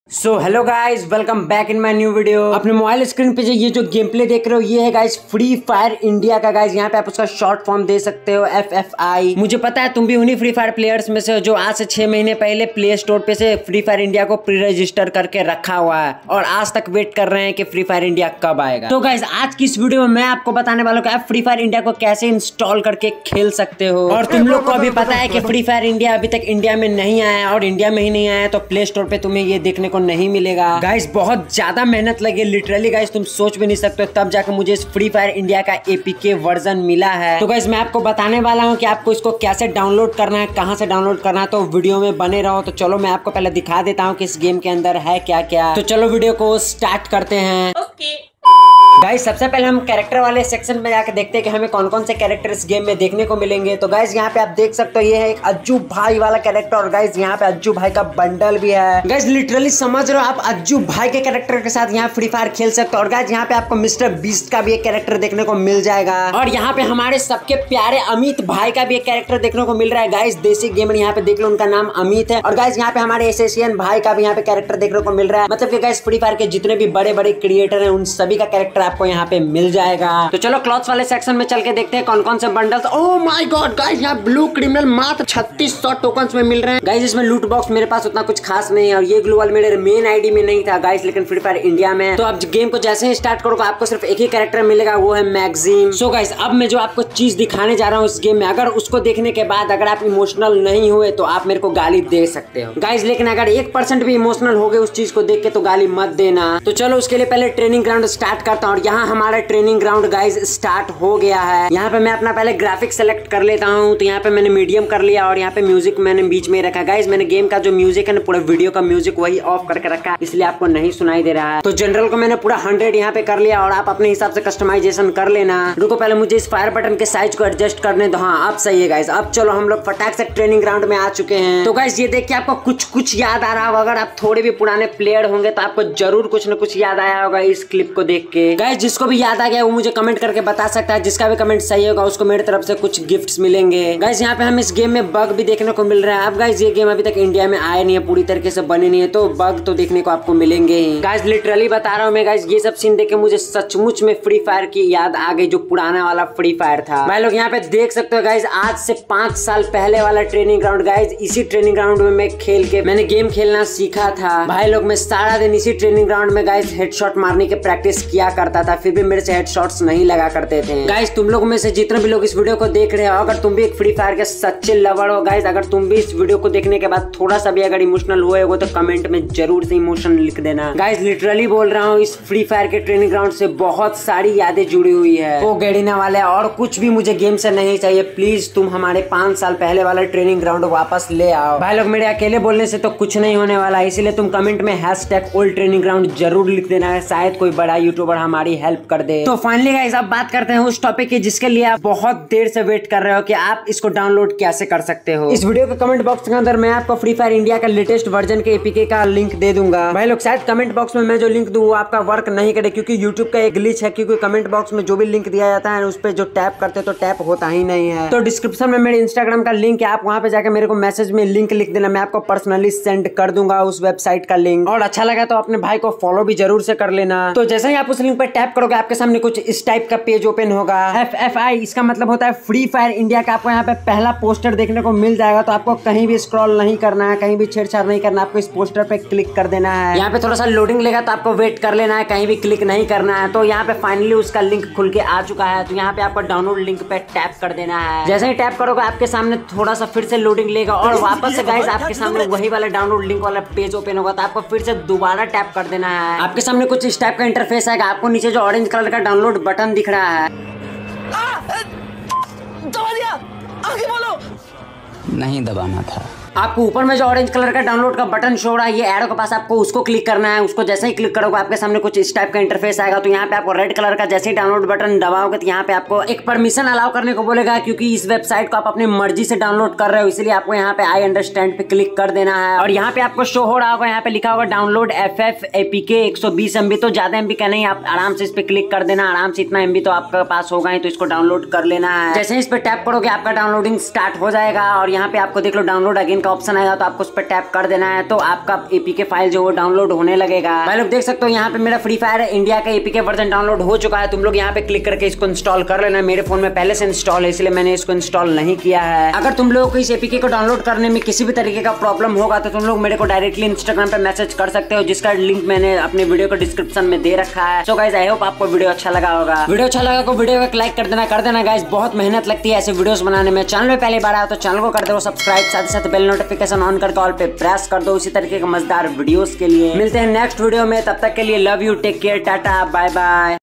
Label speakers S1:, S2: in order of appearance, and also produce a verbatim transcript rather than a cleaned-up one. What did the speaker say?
S1: So hello guys, welcome back in my new video. अपने mobile screen पे ये जो गेम प्ले देख रहे हो ये है गाइस फ्री फायर इंडिया का। गाइस यहाँ पे आप उसका शॉर्ट फॉर्म दे सकते हो एफ एफ आई। मुझे पता है तुम भी उन्हीं फ्री फायर प्लेयर्स में से हो जो आज से छह महीने पहले प्ले स्टोर पे से फ्री फायर इंडिया को प्री रजिस्टर करके रखा हुआ है और आज तक वेट कर रहे हैं कि फ्री फायर इंडिया कब आएगा। तो गाइस आज की इस वीडियो में मैं आपको बताने वाला हूँ कि आप फ्री फायर इंडिया को कैसे इंस्टॉल करके खेल सकते हो। और तुम लोग को अभी पता है कि फ्री फायर इंडिया अभी तक इंडिया में नहीं आया और इंडिया में ही नहीं आया तो प्ले स्टोर पे तुम्हें ये देखने को नहीं मिलेगा। गाइस बहुत ज्यादा मेहनत लगी लिटरली गाइस, तुम सोच भी नहीं सकते तब जाकर मुझे इस फ्री फायर इंडिया का एपीके वर्जन मिला है। तो गाइस मैं आपको बताने वाला हूँ कि आपको इसको कैसे डाउनलोड करना है, कहाँ से डाउनलोड करना है। तो वीडियो में बने रहो। तो चलो मैं आपको पहले दिखा देता हूँ कि इस गेम के अंदर है क्या क्या। तो चलो वीडियो को स्टार्ट करते हैं।
S2: ओके
S1: गाइस सबसे पहले हम कैरेक्टर वाले सेक्शन में जाकर देखते हैं कि हमें कौन कौन से कैरेक्टर इस गेम में देखने को मिलेंगे। तो गाइस यहाँ पे आप देख सकते हो ये है एक अज्जू भाई वाला कैरेक्टर और गाइस यहाँ पे अज्जू भाई का बंडल भी है। गाइस लिटरली समझ रहे हो आप अज्जू भाई के कैरेक्टर के साथ यहाँ फ्री फायर खेल सकते हो। और गाइस यहाँ पे आपको मिस्टर बीस्ट का भी एक कैरेक्टर देखने को मिल जाएगा और यहाँ पे हमारे सबके प्यारे अमित भाई का भी एक कैरेक्टर देखने को मिल रहा है। गाइस देसी गेमर यहाँ पे देख लो, उनका नाम अमित है। और गाइस यहाँ पे हमारे एसएसएन भाई का भी यहाँ पे कैरेक्टर देखने को मिल रहा है। मतलब कि गाइस फ्री फायर के जितने भी बड़े बड़े क्रिएटर है उन सभी का कैरेक्टर आपको यहाँ पे मिल जाएगा। तो चलो क्लॉथ्स वाले सेक्शन में चल के देखते हैं कौन कौन से bundles. Oh my god guys यहाँ ब्लू क्रिमिनल मात्र छत्तीस सौ टोकन्स में मिल रहे हैं। गाइस इसमें लूट बॉक्स मेरे पास उतना कुछ खास नहीं है और ये ग्लोबल मेरे मेन आईडी में नहीं था गाइस, लेकिन फ्री फायर इंडिया में। तो अब गेम को जैसे ही स्टार्ट करोगे आपको सिर्फ एक ही कैरेक्टर मिलेगा, वो है मैगजीन। सो गाइस अब मैं जो आपको चीज दिखाने जा रहा हूँ इस गेम में, अगर उसको देखने के बाद अगर आप इमोशनल नहीं हुए तो आप मेरे को गाली दे सकते हो गाइस, लेकिन अगर एक परसेंट भी इमोशनल हो गए उस चीज को देख के तो गाली मत देना। तो चलो उसके लिए पहले ट्रेनिंग ग्राउंड स्टार्ट करता हूँ और यहाँ हमारा ट्रेनिंग ग्राउंड गाइस स्टार्ट हो गया है। यहाँ पे मैं अपना पहले ग्राफिक सेलेक्ट कर लेता हूँ। तो यहाँ पे मैंने मीडियम कर लिया और यहाँ पे म्यूजिक मैंने बीच में रखा। गाइस मैंने गेम का जो म्यूजिक है ना पूरा वीडियो का म्यूजिक वही ऑफ करके रखा है, इसलिए आपको नहीं सुनाई दे रहा है। तो जनरल को मैंने पूरा हंड्रेड यहाँ पे कर लिया और आप अपने हिसाब से कस्टमाइजेशन कर लेना। रुको पहले मुझे इस फायर बटन के साइज को एडजस्ट करने दो। हाँ अब सही है गाइस। अब चलो हम लोग फटाक से ट्रेनिंग ग्राउंड में आ चुके हैं। तो गाइस ये देख के आपको कुछ कुछ याद आ रहा होगा, अगर आप थोड़े भी पुराने प्लेयर होंगे तो आपको जरूर कुछ न कुछ याद आया होगा इस क्लिप को देख के। गाइस जिसको भी याद आ गया वो मुझे कमेंट करके बता सकता है, जिसका भी कमेंट सही होगा उसको मेरी तरफ से कुछ गिफ्ट्स मिलेंगे। गाइस यहाँ पे हम इस गेम में बग भी देखने को मिल रहा है। अब गाइस ये गेम अभी तक इंडिया में आया नहीं है, पूरी तरीके से बने नहीं है, तो बग तो देखने को आपको मिलेंगे ही। गाइस लिटरली बता रहा हूँ मैं गाइस, ये सब सीन देख के मुझे सचमुच में फ्री फायर की याद आ गई, जो पुराना वाला फ्री फायर था। भाई लोग यहाँ पे देख सकते हो गाइस आज से पांच साल पहले वाला ट्रेनिंग ग्राउंड। गाइस इसी ट्रेनिंग ग्राउंड में मैं खेल के मैंने गेम खेलना सीखा था। भाई लोग मैं सारा दिन इसी ट्रेनिंग ग्राउंड में गाइस हेडशॉट मारने की प्रैक्टिस किया करता था, फिर भी मेरे से हेडशॉट्स नहीं लगा करते थे। गाइस तुम लोग में से जितने भी लोग इस वीडियो को देख रहे हो, अगर तुम भी एक फ्री फायर के सच्चे लवर हो गाइस, अगर तुम भी इस वीडियो को देखने के बाद थोड़ा सा भी अगर इमोशनल हुए हो तो कमेंट में जरूर से इमोशन लिख देना। गाइस लिटरली बोल रहा हूँ इस फ्री फायर के ट्रेनिंग ग्राउंड से बहुत सारी यादें जुड़ी हुई है। ओ गेड़ीना वाले और कुछ भी मुझे गेम से नहीं चाहिए, प्लीज तुम हमारे पांच साल पहले वाला ट्रेनिंग ग्राउंड वापस ले आओ। भाई लोग मेरे अकेले बोलने से तो कुछ नहीं होने वाला, इसीलिए तुम कमेंट में हैशटैग ओल्ड ट्रेनिंग ग्राउंड जरूर लिख देना है, शायद कोई बड़ा यूट्यूबर हमारी हेल्प कर दे। तो फाइनली गाइस अब बात करते हैं उस टॉपिक की जिसके लिए आप बहुत देर से वेट कर रहे हो कि आप इसको डाउनलोड कैसे कर सकते हो। इस वीडियो के कमेंट बॉक्स के अंदर मैं आपको फ्री फायर इंडिया का लेटेस्ट वर्जन के एपीके का लिंक दे दूंगा। भाई लोग शायद कमेंट बॉक्स में मैं जो लिंक दूं वो आपका वर्क नहीं करे, क्योंकि यूट्यूब का एक ग्लिच है, क्योंकि कमेंट बॉक्स में जो भी लिंक दिया जाता है उस पर जो टैप करते तो टैप होता ही नहीं है। तो डिस्क्रिप्शन में मेरे इंस्टाग्राम का लिंक है, आप वहाँ पे जाकर मेरे को मैसेज में लिंक लिख देना, मैं आपको पर्सनली सेंड कर दूंगा उस वेबसाइट का लिंक। और अच्छा लगा तो अपने भाई को फॉलो भी जरूर से कर लेना। तो जैसे ही आप उस लिंक पर टैप करोगे आपके सामने कुछ इस टाइप का पेज ओपन होगा। एफ एफ आई इसका मतलब होता है फ्री फायर इंडिया का। आपको यहाँ पे पहला पोस्टर देखने को मिल जाएगा, तो आपको कहीं भी स्क्रॉल नहीं करना है, कहीं भी छेड़छाड़ नहीं करना, आपको इस पोस्टर पे क्लिक कर देना है। यहाँ पे थोड़ा सा लोडिंग लेगा तो आपको वेट कर लेना है, कहीं भी क्लिक नहीं करना है। तो यहाँ पे फाइनली उसका लिंक खुल के आ चुका है। तो यहाँ पे आपको डाउनलोड लिंक पे टैप कर देना है। जैसे ही टैप करोगे आपके सामने थोड़ा सा फिर से लोडिंग लेगा और वापस से गाइस आपके सामने वही वाला डाउनलोड लिंक वाला पेज ओपन होगा, तो आपको फिर से दोबारा टैप कर देना है। आपके सामने कुछ इस टाइप का इंटरफेस आएगा। आपको नीचे जो ऑरेंज कलर का डाउनलोड बटन दिख रहा है,
S2: दबा दिया, आगे बोलो।
S3: नहीं दबाना था।
S1: आपको ऊपर में जो ऑरेंज कलर का डाउनलोड का बटन शो रहा है ये एरो के पास, आपको उसको क्लिक करना है। उसको जैसे ही क्लिक करोगे आपके सामने कुछ इस टाइप का इंटरफेस आएगा। तो यहाँ पे आपको रेड कलर का जैसे ही डाउनलोड बटन दबाओगे तो यहाँ पे आपको एक परमिशन अलाउ करने को बोलेगा, क्योंकि इस वेबसाइट को आप अपनी मर्जी से डाउनलोड कर रहे हो, इसलिए आपको यहाँ पे आई अंडरस्टैंड पे क्लिक कर देना है। और यहाँ पे आपको शो हो रहा होगा, यहाँ पे लिखा होगा डाउनलोड एफ एफ एपीके एक सौ बीस एमबी। तो ज्यादा एमबी का नहीं, आप आराम से इस पे क्लिक कर देना, आराम से इतना एमबी तो आपके पास होगा ही, तो इसको डाउनलोड कर लेना है। जैसे इस पे टैप करोगे आपका डाउनलोडिंग स्टार्ट हो जाएगा और यहाँ पे आपको देख लो डाउनलोड अगेन डाउनलोडिंग का ऑप्शन आएगा तो आपको उस पर टैप कर देना है, तो आपका एपीके फाइल जो वो डाउनलोड होने लगेगा। भाई लोग देख सकते हो यहाँ पे मेरा फ्री फायर इंडिया का एपीके वर्जन डाउनलोड हो चुका है। तुम लोग यहाँ पे क्लिक करके इसको इंस्टॉल कर लेना। मेरे फोन में पहले से इंस्टॉल है इसलिए मैंने इसको इंस्टॉल नहीं किया है। अगर तुम लोगों को इस एपीके को डाउनलोड करने में किसी भी तरीके का प्रॉब्लम होगा तो तुम लोग मेरे को डायरेक्टली इंस्टाग्राम पे मैसेज कर सकते हो, जिसका लिंक मैंने अपने वीडियो को डिस्क्रिप्शन में दे रखा है। सो गाइस आई होप आपको वीडियो अच्छा लगा होगा। वीडियो अच्छा लगा तो वीडियो को लाइक कर देना कर देना गाइस, बहुत मेहनत लगती है ऐसे वीडियोस बनाने में। चैनल में पहली बार आया तो चैनल को कर दो सब्सक्राइब, साथ ही साथ बेल नोटिफिकेशन ऑन करके ऑल पे प्रेस कर दो इसी तरीके के मजेदार वीडियोस के लिए। मिलते हैं नेक्स्ट वीडियो में, तब तक के लिए love you, take care, tata, bye bye.